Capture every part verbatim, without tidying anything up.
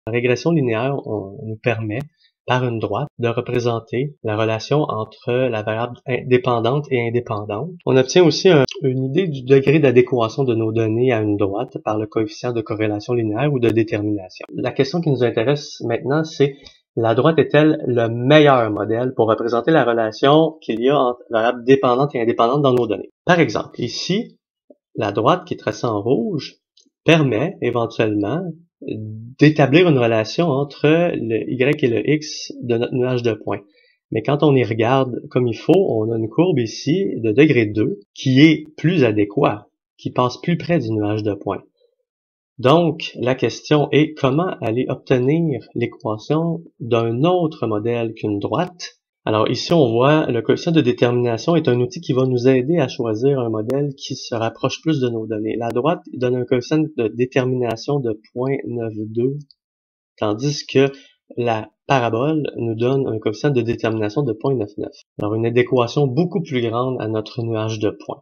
La régression linéaire on, nous permet, par une droite, de représenter la relation entre la variable dépendante et indépendante. On obtient aussi un, une idée du degré d'adéquation de nos données à une droite par le coefficient de corrélation linéaire ou de détermination. La question qui nous intéresse maintenant, c'est la droite est-elle le meilleur modèle pour représenter la relation qu'il y a entre variables dépendantes et indépendantes dans nos données? Par exemple, ici, la droite qui est tracée en rouge permet éventuellement d'établir une relation entre le Y et le X de notre nuage de points. Mais quand on y regarde comme il faut, on a une courbe ici de degré deux qui est plus adéquat, qui passe plus près du nuage de points. Donc, la question est comment aller obtenir l'équation d'un autre modèle qu'une droite. Alors ici, on voit le coefficient de détermination est un outil qui va nous aider à choisir un modèle qui se rapproche plus de nos données. La droite donne un coefficient de détermination de zéro virgule quatre-vingt-douze, tandis que la parabole nous donne un coefficient de détermination de zéro virgule quatre-vingt-dix-neuf. Alors une adéquation beaucoup plus grande à notre nuage de points.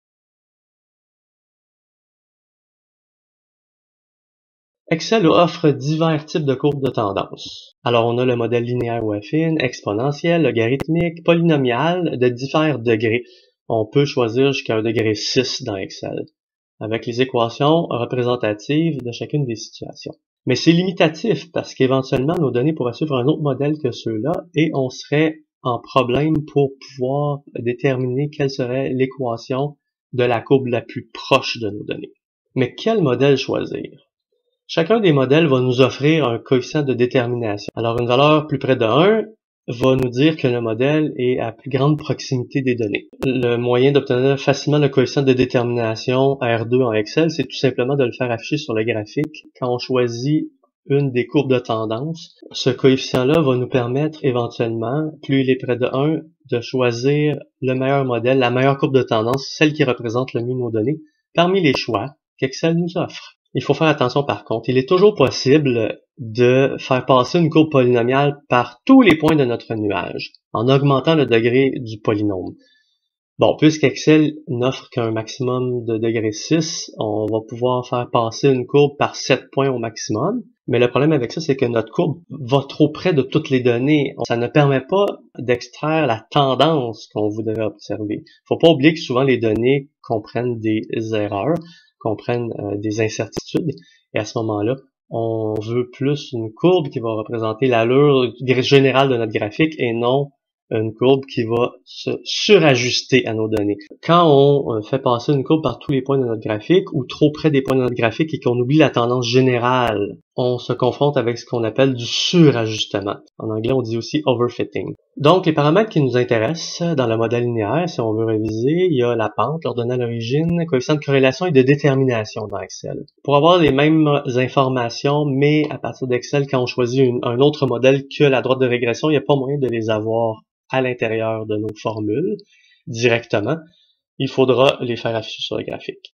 Excel offre divers types de courbes de tendance. Alors, on a le modèle linéaire ou affine, exponentiel, logarithmique, polynomial, de divers degrés. On peut choisir jusqu'à un degré six dans Excel, avec les équations représentatives de chacune des situations. Mais c'est limitatif parce qu'éventuellement, nos données pourraient suivre un autre modèle que ceux-là et on serait en problème pour pouvoir déterminer quelle serait l'équation de la courbe la plus proche de nos données. Mais quel modèle choisir? Chacun des modèles va nous offrir un coefficient de détermination. Alors, une valeur plus près de un va nous dire que le modèle est à plus grande proximité des données. Le moyen d'obtenir facilement le coefficient de détermination R deux en Excel, c'est tout simplement de le faire afficher sur le graphique. Quand on choisit une des courbes de tendance, ce coefficient-là va nous permettre éventuellement, plus il est près de un, de choisir le meilleur modèle, la meilleure courbe de tendance, celle qui représente le mieux nos données, parmi les choix qu'Excel nous offre. Il faut faire attention par contre, il est toujours possible de faire passer une courbe polynomiale par tous les points de notre nuage, en augmentant le degré du polynôme. Bon, puisqu'Excel n'offre qu'un maximum de degré six, on va pouvoir faire passer une courbe par sept points au maximum, mais le problème avec ça, c'est que notre courbe va trop près de toutes les données. Ça ne permet pas d'extraire la tendance qu'on voudrait observer. Faut pas oublier que souvent les données comprennent des erreurs, comprennent euh, des incertitudes, et à ce moment-là, on veut plus une courbe qui va représenter l'allure générale de notre graphique et non une courbe qui va se surajuster à nos données. Quand on fait passer une courbe par tous les points de notre graphique ou trop près des points de notre graphique et qu'on oublie la tendance générale, on se confronte avec ce qu'on appelle du surajustement. En anglais, on dit aussi overfitting. Donc, les paramètres qui nous intéressent dans le modèle linéaire, si on veut réviser, il y a la pente, l'ordonnée à l'origine, coefficient de corrélation et de détermination dans Excel. Pour avoir les mêmes informations, mais à partir d'Excel, quand on choisit une, un autre modèle que la droite de régression, il n'y a pas moyen de les avoir à l'intérieur de nos formules directement. Il faudra les faire afficher sur le graphique.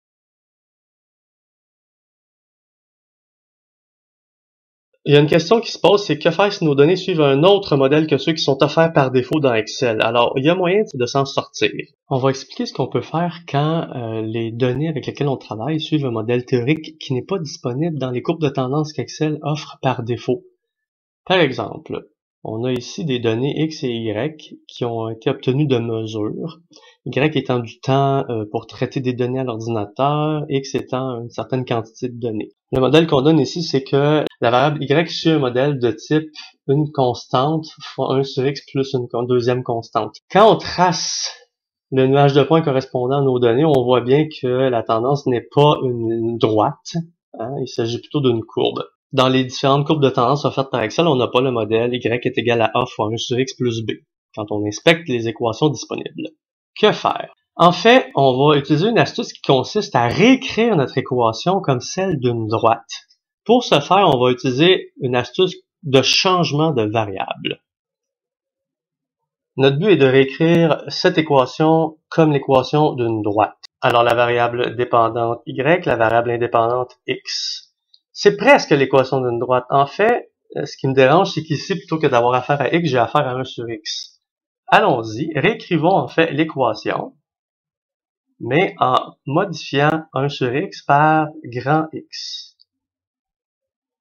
Il y a une question qui se pose, c'est que faire si nos données suivent un autre modèle que ceux qui sont offerts par défaut dans Excel? Alors, il y a moyen de s'en sortir. On va expliquer ce qu'on peut faire quand euh, les données avec lesquelles on travaille suivent un modèle théorique qui n'est pas disponible dans les courbes de tendance qu'Excel offre par défaut. Par exemple, on a ici des données X et Y qui ont été obtenues de mesures. Y étant du temps euh, pour traiter des données à l'ordinateur, X étant une certaine quantité de données. Le modèle qu'on donne ici, c'est que la variable Y suit un modèle de type une constante fois un sur X plus une deuxième constante. Quand on trace le nuage de points correspondant à nos données, on voit bien que la tendance n'est pas une droite, hein, il s'agit plutôt d'une courbe. Dans les différentes courbes de tendance offertes par Excel, on n'a pas le modèle Y est égal à A fois un sur X plus B, quand on inspecte les équations disponibles. Que faire? En fait, on va utiliser une astuce qui consiste à réécrire notre équation comme celle d'une droite. Pour ce faire, on va utiliser une astuce de changement de variable. Notre but est de réécrire cette équation comme l'équation d'une droite. Alors la variable dépendante Y, la variable indépendante X. C'est presque l'équation d'une droite. En fait, ce qui me dérange, c'est qu'ici, plutôt que d'avoir affaire à X, j'ai affaire à un sur X. Allons-y, réécrivons en fait l'équation, mais en modifiant un sur X par grand X.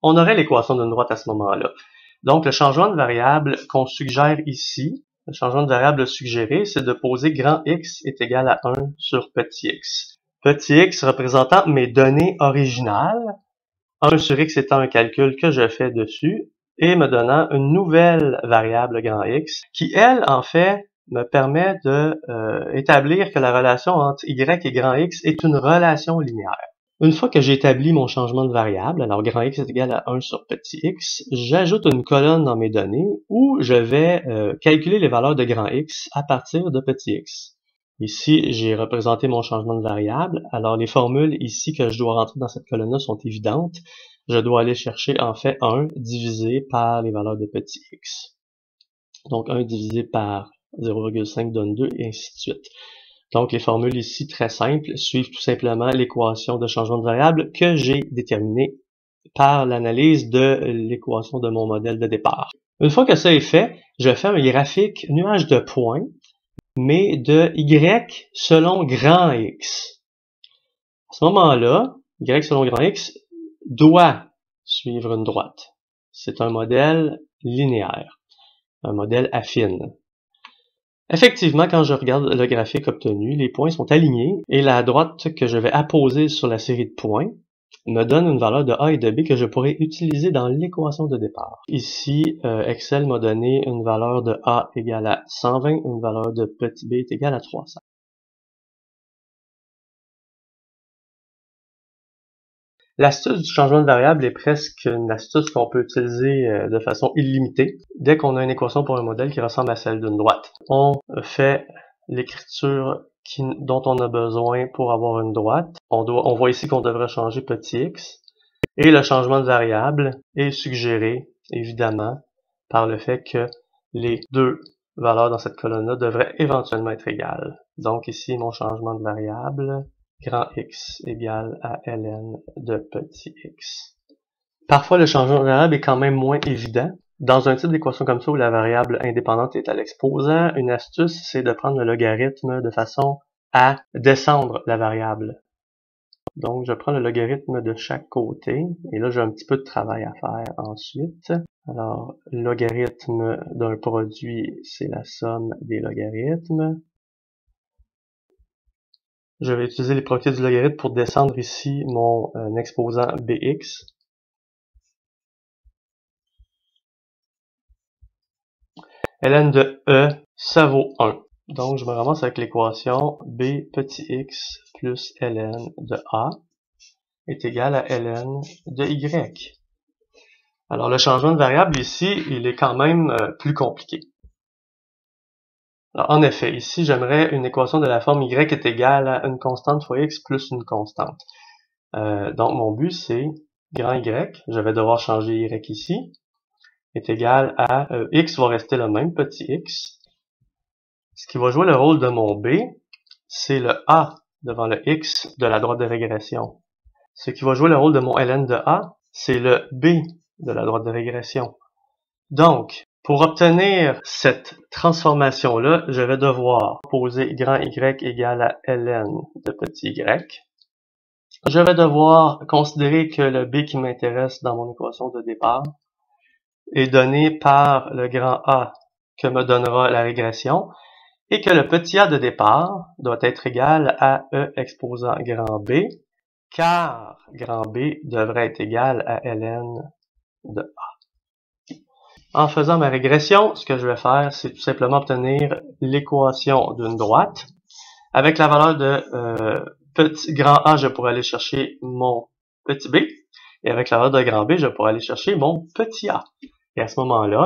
on aurait l'équation d'une droite à ce moment-là. Donc, le changement de variable qu'on suggère ici, le changement de variable suggéré, c'est de poser grand X est égal à un sur petit x. Petit x représentant mes données originales, un sur x étant un calcul que je fais dessus, et me donnant une nouvelle variable grand X, qui, elle, en fait, me permet de euh, établir que la relation entre y et grand X est une relation linéaire. Une fois que j'ai établi mon changement de variable, alors grand X est égal à un sur petit x, j'ajoute une colonne dans mes données où je vais euh, calculer les valeurs de grand X à partir de petit x. Ici, j'ai représenté mon changement de variable. Alors, les formules ici que je dois rentrer dans cette colonne-là sont évidentes. Je dois aller chercher en fait un divisé par les valeurs de petit x. Donc, un divisé par zéro virgule cinq donne deux et ainsi de suite. Donc, les formules ici, très simples, suivent tout simplement l'équation de changement de variable que j'ai déterminée par l'analyse de l'équation de mon modèle de départ. Une fois que ça est fait, je fais un graphique nuage de points, mais de y selon grand X. À ce moment-là, y selon grand X doit suivre une droite. C'est un modèle linéaire, un modèle affine. Effectivement, quand je regarde le graphique obtenu, les points sont alignés et la droite que je vais apposer sur la série de points me donne une valeur de A et de B que je pourrais utiliser dans l'équation de départ. Ici, euh, Excel m'a donné une valeur de A égale à cent vingt, une valeur de petit b est égale à trois cents. L'astuce du changement de variable est presque une astuce qu'on peut utiliser de façon illimitée. Dès qu'on a une équation pour un modèle qui ressemble à celle d'une droite, on fait l'écriture dont on a besoin pour avoir une droite. On, doit, on voit ici qu'on devrait changer petit x. Et le changement de variable est suggéré, évidemment, par le fait que les deux valeurs dans cette colonne-là devraient éventuellement être égales. Donc ici, mon changement de variable, grand X égale à ln de petit x. Parfois, le changement de variable est quand même moins évident. Dans un type d'équation comme ça où la variable indépendante est à l'exposant, une astuce, c'est de prendre le logarithme de façon à descendre la variable. Donc, je prends le logarithme de chaque côté, et là, j'ai un petit peu de travail à faire ensuite. Alors, le logarithme d'un produit, c'est la somme des logarithmes. Je vais utiliser les propriétés du logarithme pour descendre ici mon euh, exposant bx. ln de e, ça vaut un. Donc, je me ramasse avec l'équation b petit x plus ln de a est égal à ln de y. Alors, le changement de variable ici, il est quand même euh, plus compliqué. Alors, en effet, ici, j'aimerais une équation de la forme y est égale à une constante fois x plus une constante. Euh, donc, mon but, c'est grand y, je vais devoir changer y ici, est égal à euh, x va rester le même, petit x. Ce qui va jouer le rôle de mon b, c'est le a devant le x de la droite de régression. Ce qui va jouer le rôle de mon ln de a, c'est le b de la droite de régression. Donc, pour obtenir cette transformation-là, je vais devoir poser grand y égale à ln de petit y. Je vais devoir considérer que le b qui m'intéresse dans mon équation de départ est donné par le grand A que me donnera la régression et que le petit a de départ doit être égal à E exposant grand B car grand B devrait être égal à ln de A. En faisant ma régression, ce que je vais faire, c'est tout simplement obtenir l'équation d'une droite. Avec la valeur de euh, petit grand A, je pourrais aller chercher mon petit b. Et avec la valeur de grand B, je pourrais aller chercher mon petit a. Et à ce moment-là,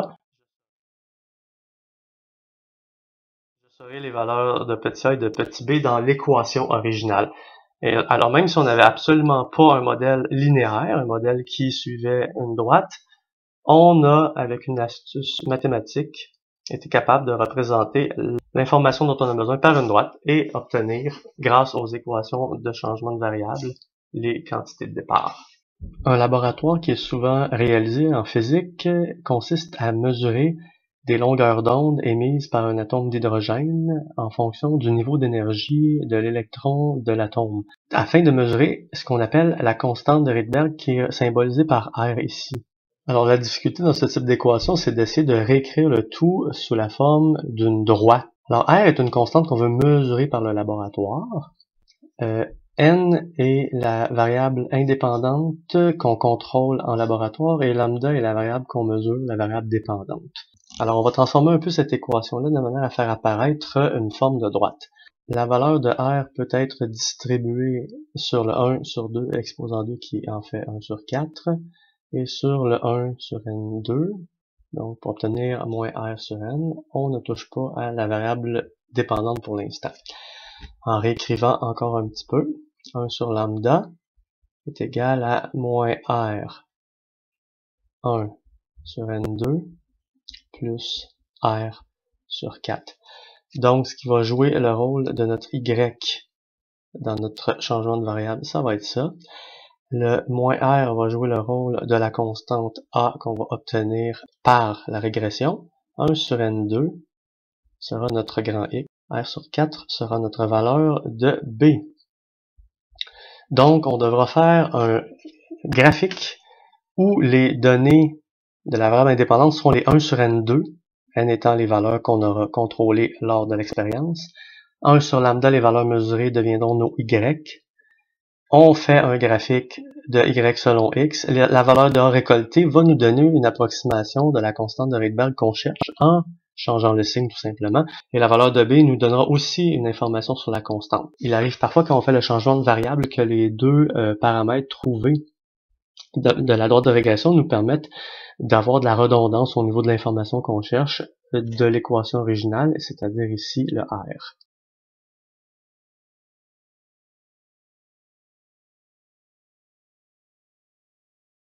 je saurai les valeurs de petit a et de petit b dans l'équation originale. Et alors même si on n'avait absolument pas un modèle linéaire, un modèle qui suivait une droite, on a, avec une astuce mathématique, été capable de représenter l'information dont on a besoin par une droite et obtenir, grâce aux équations de changement de variable, les quantités de départ. Un laboratoire qui est souvent réalisé en physique consiste à mesurer des longueurs d'onde émises par un atome d'hydrogène en fonction du niveau d'énergie de l'électron de l'atome, afin de mesurer ce qu'on appelle la constante de Rydberg qui est symbolisée par R ici. Alors la difficulté dans ce type d'équation, c'est d'essayer de réécrire le tout sous la forme d'une droite. Alors R est une constante qu'on veut mesurer par le laboratoire. Euh, N est la variable indépendante qu'on contrôle en laboratoire et lambda est la variable qu'on mesure, la variable dépendante. Alors on va transformer un peu cette équation-là de manière à faire apparaître une forme de droite. La valeur de R peut être distribuée sur le un sur deux exposant deux qui en fait un sur quatre et sur le un sur N deux. Donc pour obtenir moins R sur N, on ne touche pas à la variable dépendante pour l'instant. En réécrivant encore un petit peu, un sur lambda est égal à moins R un sur N deux plus R sur quatre. Donc, ce qui va jouer le rôle de notre Y dans notre changement de variable, ça va être ça. Le moins R va jouer le rôle de la constante A qu'on va obtenir par la régression. un sur N deux sera notre grand X. R sur quatre sera notre valeur de B. Donc, on devra faire un graphique où les données de la variable indépendante seront les un sur N deux, N étant les valeurs qu'on aura contrôlées lors de l'expérience. un sur lambda, les valeurs mesurées deviendront nos Y. On fait un graphique de Y selon X. La valeur de A récoltée va nous donner une approximation de la constante de Rydberg qu'on cherche en changeant le signe tout simplement. Et la valeur de B nous donnera aussi une information sur la constante. Il arrive parfois quand on fait le changement de variable que les deux euh, paramètres trouvés de, de la droite de régression nous permettent d'avoir de la redondance au niveau de l'information qu'on cherche de l'équation originale, c'est-à-dire ici le R.